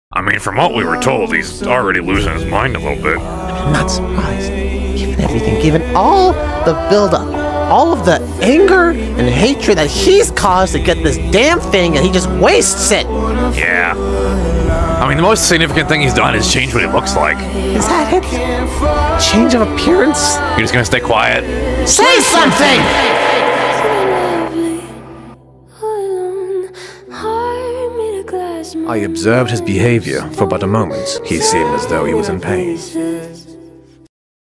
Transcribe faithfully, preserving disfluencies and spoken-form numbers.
I mean, from what we were told, he's already losing his mind a little bit. I'm not surprised. Given everything, given all the buildup, all of the anger and hatred that he's caused to get this damn thing, and he just wastes it. Yeah. I mean, the most significant thing he's done is change what he looks like. Is that it? Change of appearance? You're just gonna stay quiet? Say something! I observed his behavior for but a moment. He seemed as though he was in pain.